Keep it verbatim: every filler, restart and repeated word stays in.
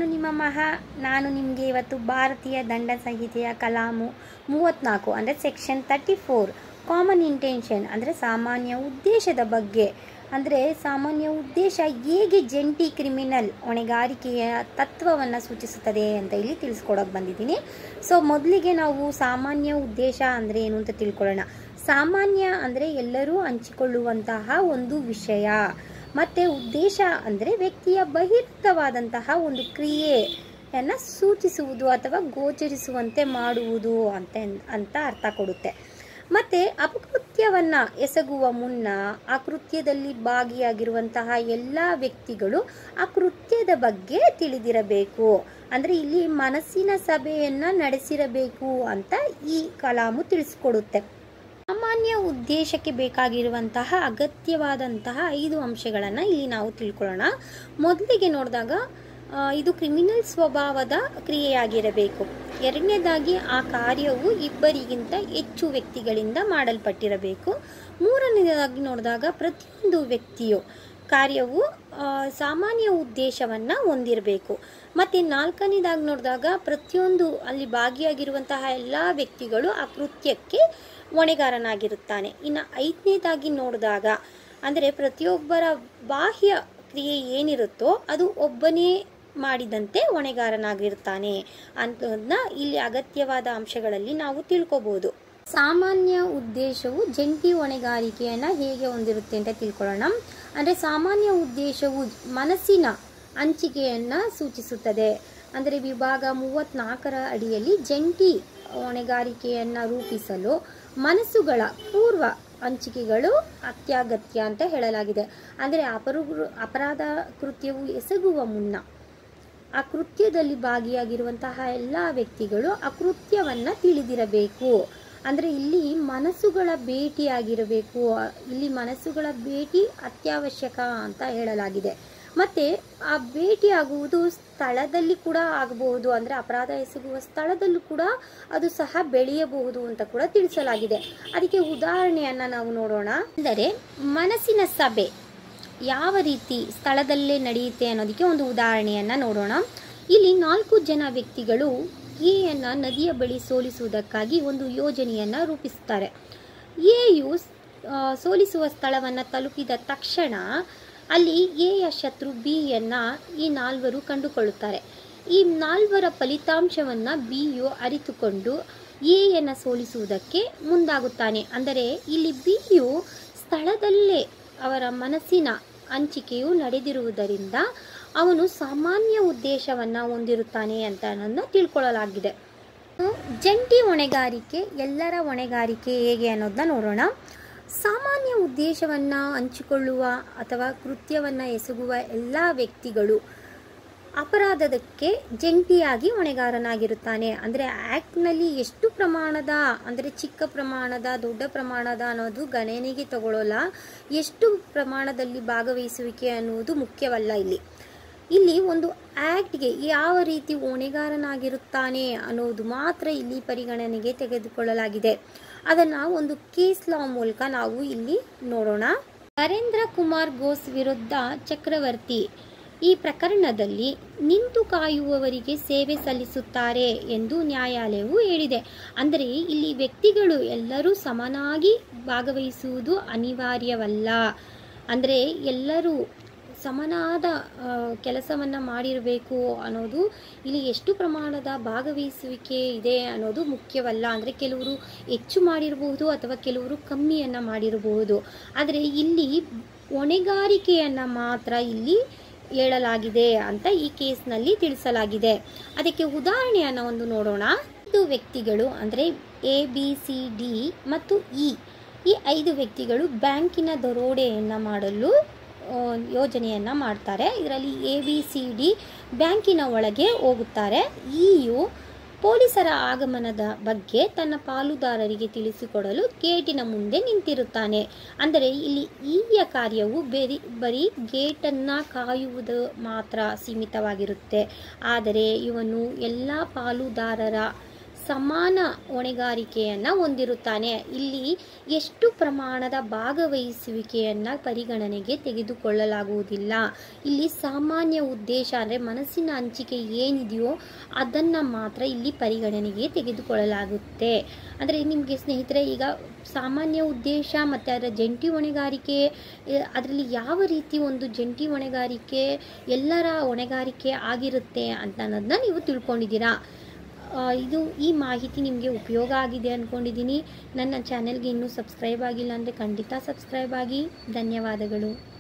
ನಾನು ನಿಮ್ಮ ಮಹಾ ನಾನು ನಿಮಗೆ ಇವತ್ತು ಭಾರತೀಯ ದಂಡ ಸಂಹಿತೆಯ ಕಲಾಮು ಮೂವತ್ತ್ನಾಲ್ಕು ಅಂದರೆ section thirty four common intention ಅಂದರೆ ಸಾಮಾನ್ಯ ಉದ್ದೇಶದ ಬಗ್ಗೆ, ಅಂದರೆ ಸಾಮಾನ್ಯ ಉದ್ದೇಶ ಹೇಗೆ ಜಂಟಿ ಕ್ರಿಮಿನಲ್ ಹೊಣೆಗಾರಿಕೆಯ ತತ್ವವನ್ನು ಸೂಚಿಸುತ್ತದೆ ಅಂತ ಇಲ್ಲಿ ತಿಳಿಸ್ಕೊಡೋಕೆ ಬಂದಿದ್ದೀನಿ. ಸೊ ಮೊದಲಿಗೆ ನಾವು ಸಾಮಾನ್ಯ ಉದ್ದೇಶ ಅಂದರೆ ಏನು ಅಂತ ತಿಳ್ಕೊಳ್ಳೋಣ. ಸಾಮಾನ್ಯ ಅಂದರೆ ಎಲ್ಲರೂ ಹಂಚಿಕೊಳ್ಳುವಂತಹ ಒಂದು ವಿಷಯ, ಮತ್ತು ಉದ್ದೇಶ ಅಂದರೆ ವ್ಯಕ್ತಿಯ ಬಹಿರಂಗವಾದಂತಹ ಒಂದು ಕ್ರಿಯೆಯನ್ನು ಸೂಚಿಸುವುದು ಅಥವಾ ಗೋಚರಿಸುವಂತೆ ಮಾಡುವುದು ಅಂತ ಅಂತ ಅರ್ಥ ಕೊಡುತ್ತೆ. ಮತ್ತು ಅಪಕೃತ್ಯವನ್ನು ಎಸಗುವ ಮುನ್ನ ಆ ಕೃತ್ಯದಲ್ಲಿ ಭಾಗಿಯಾಗಿರುವಂತಹ ಎಲ್ಲ ವ್ಯಕ್ತಿಗಳು ಆ ಕೃತ್ಯದ ಬಗ್ಗೆ ತಿಳಿದಿರಬೇಕು. ಅಂದರೆ ಇಲ್ಲಿ ಮನಸ್ಸಿನ ಸಭೆಯನ್ನು ನಡೆಸಿರಬೇಕು ಅಂತ ಈ ಕಲಾಮು ತಿಳಿಸ್ಕೊಡುತ್ತೆ. ಸಾಮಾನ್ಯ ಉದ್ದೇಶಕ್ಕೆ ಬೇಕಾಗಿರುವಂತಹ ಅಗತ್ಯವಾದಂತಹ ಐದು ಅಂಶಗಳನ್ನು ಇಲ್ಲಿ ನಾವು ತಿಳ್ಕೊಳ್ಳೋಣ. ಮೊದಲಿಗೆ ನೋಡಿದಾಗ ಇದು ಕ್ರಿಮಿನಲ್ ಸ್ವಭಾವದ ಕ್ರಿಯೆಯಾಗಿರಬೇಕು. ಎರಡನೇದಾಗಿ ಆ ಕಾರ್ಯವು ಇಬ್ಬರಿಗಿಂತ ಹೆಚ್ಚು ವ್ಯಕ್ತಿಗಳಿಂದ ಮಾಡಲ್ಪಟ್ಟಿರಬೇಕು. ಮೂರನೇದಾಗಿ ನೋಡಿದಾಗ ಪ್ರತಿಯೊಂದು ವ್ಯಕ್ತಿಯು ಕಾರ್ಯವು ಸಾಮಾನ್ಯ ಉದ್ದೇಶವನ್ನು ಹೊಂದಿರಬೇಕು. ಮತ್ತು ನಾಲ್ಕನೇದಾಗಿ ನೋಡಿದಾಗ ಪ್ರತಿಯೊಂದು ಅಲ್ಲಿ ಭಾಗಿಯಾಗಿರುವಂತಹ ಎಲ್ಲ ವ್ಯಕ್ತಿಗಳು ಆ ಕೃತ್ಯಕ್ಕೆ ಹೊಣೆಗಾರನಾಗಿರುತ್ತಾನೆ. ಇನ್ನು ಐದನೇದಾಗಿ ನೋಡಿದಾಗ ಅಂದರೆ ಪ್ರತಿಯೊಬ್ಬರ ಬಾಹ್ಯ ಕ್ರಿಯೆ ಏನಿರುತ್ತೋ ಅದು ಒಬ್ಬನೇ ಮಾಡಿದಂತೆ ಹೊಣೆಗಾರನಾಗಿರ್ತಾನೆ ಅಂತದನ್ನ ಇಲ್ಲಿ ಅಗತ್ಯವಾದ ಅಂಶಗಳಲ್ಲಿ ನಾವು ತಿಳ್ಕೊಬೋದು. ಸಾಮಾನ್ಯ ಉದ್ದೇಶವು ಜಂಟಿ ಹೊಣೆಗಾರಿಕೆಯನ್ನು ಹೇಗೆ ಹೊಂದಿರುತ್ತೆ ಅಂತ ತಿಳ್ಕೊಳ್ಳೋಣ. ಅಂದರೆ ಸಾಮಾನ್ಯ ಉದ್ದೇಶವು ಮನಸ್ಸಿನ ಹಂಚಿಕೆಯನ್ನು ಸೂಚಿಸುತ್ತದೆ. ಅಂದರೆ ವಿಭಾಗ ಮೂವತ್ತ್ನಾಲ್ಕರ ಅಡಿಯಲ್ಲಿ ಜಂಟಿ ಹೊಣೆಗಾರಿಕೆಯನ್ನು ರೂಪಿಸಲು ಮನಸ್ಸುಗಳ ಪೂರ್ವ ಹಂಚಿಕೆಗಳು ಅತ್ಯಗತ್ಯ ಅಂತ ಹೇಳಲಾಗಿದೆ. ಅಂದರೆ ಅಪರು ಅಪರಾಧ ಕೃತ್ಯವು ಎಸಗುವ ಮುನ್ನ ಆ ಕೃತ್ಯದಲ್ಲಿ ಭಾಗಿಯಾಗಿರುವಂತಹ ಎಲ್ಲ ವ್ಯಕ್ತಿಗಳು ಆ ಕೃತ್ಯವನ್ನು ತಿಳಿದಿರಬೇಕು. ಅಂದರೆ ಇಲ್ಲಿ ಮನಸ್ಸುಗಳ ಭೇಟಿಯಾಗಿರಬೇಕು. ಇಲ್ಲಿ ಮನಸ್ಸುಗಳ ಭೇಟಿ ಅತ್ಯವಶ್ಯಕ ಅಂತ ಹೇಳಲಾಗಿದೆ. ಮತ್ತು ಆ ಭೇಟಿಯಾಗುವುದು ಸ್ಥಳದಲ್ಲಿ ಕೂಡ ಆಗಬಹುದು. ಅಂದರೆ ಅಪರಾಧ ಎಸಗುವ ಸ್ಥಳದಲ್ಲೂ ಕೂಡ ಅದು ಸಹ ಬೆಳೆಯಬಹುದು ಅಂತ ಕೂಡ ತಿಳಿಸಲಾಗಿದೆ. ಅದಕ್ಕೆ ಉದಾಹರಣೆಯನ್ನು ನಾವು ನೋಡೋಣ. ಅಂದರೆ ಮನಸ್ಸಿನ ಸಭೆ ಯಾವ ರೀತಿ ಸ್ಥಳದಲ್ಲೇ ನಡೆಯುತ್ತೆ ಅನ್ನೋದಕ್ಕೆ ಒಂದು ಉದಾಹರಣೆಯನ್ನು ನೋಡೋಣ. ಇಲ್ಲಿ ನಾಲ್ಕು ಜನ ವ್ಯಕ್ತಿಗಳು ಎಯನ್ನು ನದಿಯ ಬಳಿ ಸೋಲಿಸುವುದಕ್ಕಾಗಿ ಒಂದು ಯೋಜನೆಯನ್ನು ರೂಪಿಸುತ್ತಾರೆ. ಎಯು ಸೋಲಿಸುವ ಸ್ಥಳವನ್ನು ತಲುಪಿದ ತಕ್ಷಣ ಅಲ್ಲಿ ಎಯ ಶತ್ರು ಬಿಯನ್ನು ಈ ನಾಲ್ವರು ಕಂಡುಕೊಳ್ಳುತ್ತಾರೆ. ಈ ನಾಲ್ವರ ಫಲಿತಾಂಶವನ್ನು ಬಿಯು ಅರಿತುಕೊಂಡು ಎಯನ್ನು ಸೋಲಿಸುವುದಕ್ಕೆ ಮುಂದಾಗುತ್ತಾನೆ. ಅಂದರೆ ಇಲ್ಲಿ ಬಿಯು ಸ್ಥಳದಲ್ಲೇ ಅವರ ಮನಸ್ಸಿನ ಹಂಚಿಕೆಯು ನಡೆದಿರುವುದರಿಂದ ಅವನು ಸಾಮಾನ್ಯ ಉದ್ದೇಶವನ್ನು ಹೊಂದಿರುತ್ತಾನೆ ಅಂತ ಅನ್ನೋದನ್ನ ತಿಳ್ಕೊಳ್ಳಲಾಗಿದೆ. ಜಂಟಿ ಹೊಣೆಗಾರಿಕೆ ಎಲ್ಲರ ಹೊಣೆಗಾರಿಕೆ ಹೇಗೆ ಅನ್ನೋದನ್ನ ನೋಡೋಣ. ಸಾಮಾನ್ಯ ಉದ್ದೇಶವನ್ನು ಹಂಚಿಕೊಳ್ಳುವ ಅಥವಾ ಕೃತ್ಯವನ್ನು ಎಸಗುವ ಎಲ್ಲ ವ್ಯಕ್ತಿಗಳು ಅಪರಾಧಕ್ಕೆ ಜಂಟಿಯಾಗಿ ಹೊಣೆಗಾರನಾಗಿರುತ್ತಾನೆ. ಅಂದರೆ ಆ್ಯಕ್ಟ್ನಲ್ಲಿ ಎಷ್ಟು ಪ್ರಮಾಣದ ಅಂದರೆ ಚಿಕ್ಕ ಪ್ರಮಾಣದ ದೊಡ್ಡ ಪ್ರಮಾಣದ ಅನ್ನೋದು ಗಣನೆಗೆ ತಗೊಳ್ಳೋಲ್ಲ. ಎಷ್ಟು ಪ್ರಮಾಣದಲ್ಲಿ ಭಾಗವಹಿಸುವಿಕೆ ಅನ್ನುವುದು ಮುಖ್ಯವಲ್ಲ. ಇಲ್ಲಿ ಇಲ್ಲಿ ಒಂದು ಆ್ಯಕ್ಟ್ಗೆ ಯಾವ ರೀತಿ ಹೊಣೆಗಾರನಾಗಿರುತ್ತಾನೆ ಅನ್ನೋದು ಮಾತ್ರ ಇಲ್ಲಿ ಪರಿಗಣನೆಗೆ ತೆಗೆದುಕೊಳ್ಳಲಾಗಿದೆ. ಅದನ್ನು ಒಂದು ಕೇಸ್ ಲಾ ಮೂಲಕ ನಾವು ಇಲ್ಲಿ ನೋಡೋಣ. ನರೇಂದ್ರ ಕುಮಾರ್ ಘೋಷ್ ವಿರುದ್ಧ ಚಕ್ರವರ್ತಿ ಈ ಪ್ರಕರಣದಲ್ಲಿ ನಿಂತು ಕಾಯುವವರಿಗೆ ಸೇವೆ ಸಲ್ಲಿಸುತ್ತಾರೆ ಎಂದು ನ್ಯಾಯಾಲಯವು ಹೇಳಿದೆ. ಅಂದರೆ ಇಲ್ಲಿ ವ್ಯಕ್ತಿಗಳು ಎಲ್ಲರೂ ಸಮನಾಗಿ ಭಾಗವಹಿಸುವುದು ಅನಿವಾರ್ಯವಲ್ಲ. ಅಂದರೆ ಎಲ್ಲರೂ ಸಮನಾದ ಕೆಲಸವನ್ನು ಮಾಡಿರಬೇಕು ಅನ್ನೋದು ಇಲ್ಲಿ ಎಷ್ಟು ಪ್ರಮಾಣದ ಭಾಗವಹಿಸುವಿಕೆ ಇದೆ ಅನ್ನೋದು ಮುಖ್ಯವಲ್ಲ. ಅಂದರೆ ಕೆಲವರು ಹೆಚ್ಚು ಮಾಡಿರಬಹುದು ಅಥವಾ ಕೆಲವರು ಕಮ್ಮಿಯನ್ನು ಮಾಡಿರಬಹುದು. ಆದರೆ ಇಲ್ಲಿ ಹೊಣೆಗಾರಿಕೆಯನ್ನು ಮಾತ್ರ ಇಲ್ಲಿ ಹೇಳಲಾಗಿದೆ ಅಂತ ಈ ಕೇಸ್ನಲ್ಲಿ ತಿಳಿಸಲಾಗಿದೆ. ಅದಕ್ಕೆ ಉದಾಹರಣೆಯನ್ನು ಒಂದು ನೋಡೋಣ. ಐದು ವ್ಯಕ್ತಿಗಳು ಅಂದರೆ ಎ ಬಿ ಸಿ ಡಿ ಮತ್ತು ಇ ಈ ಐದು ವ್ಯಕ್ತಿಗಳು ಬ್ಯಾಂಕಿನ ದರೋಡೆಯನ್ನು ಮಾಡಲು ಯೋಜನೆಯನ್ನು ಮಾಡ್ತಾರೆ. ಇದರಲ್ಲಿ ಎ ಬಿ ಸಿ ಡಿ ಬ್ಯಾಂಕಿನ ಒಳಗೆ ಹೋಗುತ್ತಾರೆ. ಇಯು ಪೊಲೀಸರ ಆಗಮನದ ಬಗ್ಗೆ ತನ್ನ ಪಾಲುದಾರರಿಗೆ ತಿಳಿಸಿಕೊಡಲು ಗೇಟಿನ ಮುಂದೆ ನಿಂತಿರುತ್ತಾನೆ. ಅಂದರೆ ಇಲ್ಲಿ ಈಯ ಕಾರ್ಯವು ಬೇರೆ ಬರೀ ಗೇಟನ್ನು ಕಾಯುವುದು ಮಾತ್ರ ಸೀಮಿತವಾಗಿರುತ್ತೆ. ಆದರೆ ಇವನು ಎಲ್ಲ ಪಾಲುದಾರರ ಸಮಾನ ಹೊಣೆಗಾರಿಕೆಯನ್ನು ಹೊಂದಿರುತ್ತಾನೆ. ಇಲ್ಲಿ ಎಷ್ಟು ಪ್ರಮಾಣದ ಭಾಗವಹಿಸುವಿಕೆಯನ್ನು ಪರಿಗಣನೆಗೆ ತೆಗೆದುಕೊಳ್ಳಲಾಗುವುದಿಲ್ಲ. ಇಲ್ಲಿ ಸಾಮಾನ್ಯ ಉದ್ದೇಶ ಅಂದರೆ ಮನಸ್ಸಿನ ಹಂಚಿಕೆ ಏನಿದೆಯೋ ಅದನ್ನು ಮಾತ್ರ ಇಲ್ಲಿ ಪರಿಗಣನೆಗೆ ತೆಗೆದುಕೊಳ್ಳಲಾಗುತ್ತೆ. ಅಂದರೆ ನಿಮಗೆ ಸ್ನೇಹಿತರೆ, ಈಗ ಸಾಮಾನ್ಯ ಉದ್ದೇಶ ಮತ್ತು ಅದರ ಜಂಟಿ ಹೊಣೆಗಾರಿಕೆ, ಅದರಲ್ಲಿ ಯಾವ ರೀತಿ ಒಂದು ಜಂಟಿ ಹೊಣೆಗಾರಿಕೆ ಎಲ್ಲರ ಹೊಣೆಗಾರಿಕೆ ಆಗಿರುತ್ತೆ ಅಂತ ಅನ್ನೋದನ್ನ ನೀವು ತಿಳ್ಕೊಂಡಿದ್ದೀರಾ. ಇದು ಈ ಮಾಹಿತಿ ನಿಮಗೆ ಉಪಯೋಗ ಆಗಿದೆ ಅಂದ್ಕೊಂಡಿದ್ದೀನಿ. ನನ್ನ ಚಾನೆಲ್ಗೆ ಇನ್ನೂ ಸಬ್ಸ್ಕ್ರೈಬ್ ಆಗಿಲ್ಲ ಅಂದರೆ ಖಂಡಿತ ಸಬ್ಸ್ಕ್ರೈಬ್ ಆಗಿ. ಧನ್ಯವಾದಗಳು.